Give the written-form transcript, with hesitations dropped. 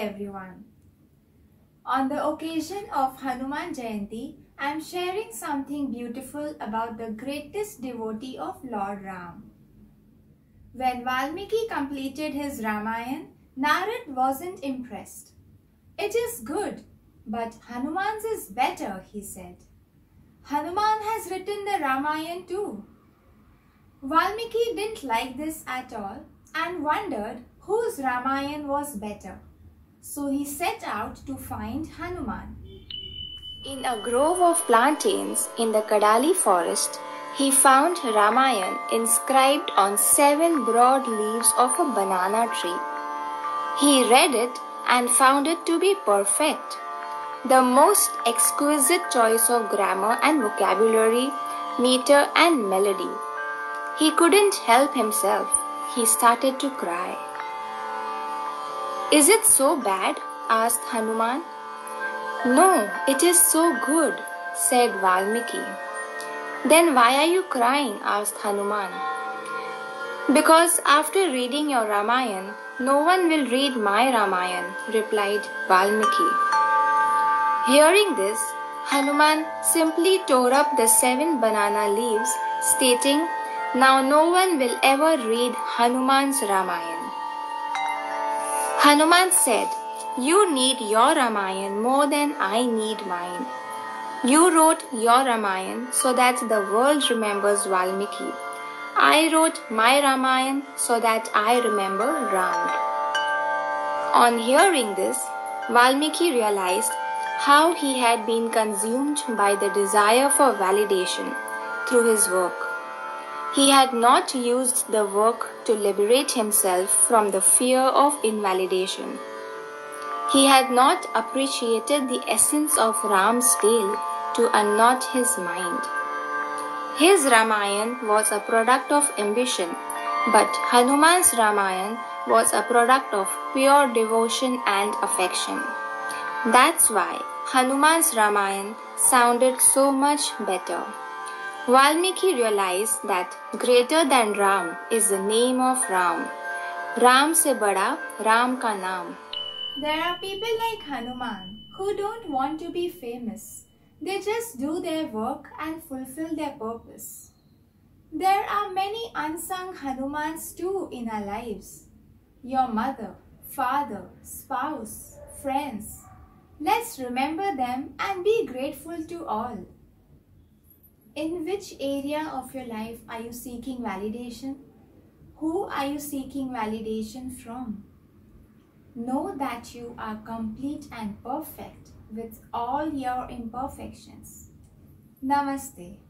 everyone. On the occasion of Hanuman Jayanti, I am sharing something beautiful about the greatest devotee of Lord Ram. When Valmiki completed his Ramayana, Narad wasn't impressed. "It is good, but Hanuman's is better," he said. "Hanuman has written the Ramayana too." Valmiki didn't like this at all and wondered whose Ramayana was better. So he set out to find Hanuman. In a grove of plantains in the Kadali forest, he found Ramayana inscribed on 7 broad leaves of a banana tree. He read it and found it to be perfect. The most exquisite choice of grammar and vocabulary, meter and melody. He couldn't help himself. He started to cry. "Is it so bad?" asked Hanuman. "No, it is so good," said Valmiki. "Then why are you crying?" asked Hanuman. "Because after reading your Ramayana, no one will read my Ramayana," replied Valmiki. Hearing this, Hanuman simply tore up the 7 banana leaves, stating, "Now no one will ever read Hanuman's Ramayana." Hanuman said, "You need your Ramayana more than I need mine. You wrote your Ramayana so that the world remembers Valmiki. I wrote my Ramayana so that I remember Ram." On hearing this, Valmiki realized how he had been consumed by the desire for validation through his work. He had not used the work to liberate himself from the fear of invalidation. He had not appreciated the essence of Ram's tale to unknot his mind. His Ramayana was a product of ambition, but Hanuman's Ramayana was a product of pure devotion and affection. That's why Hanuman's Ramayana sounded so much better. Valmiki realized that greater than Ram is the name of Ram. Ram se bada Ram ka naam. There are people like Hanuman who don't want to be famous. They just do their work and fulfill their purpose. There are many unsung Hanumans too in our lives. Your mother, father, spouse, friends. Let's remember them and be grateful to all. In which area of your life are you seeking validation? Who are you seeking validation from? Know that you are complete and perfect with all your imperfections. Namaste.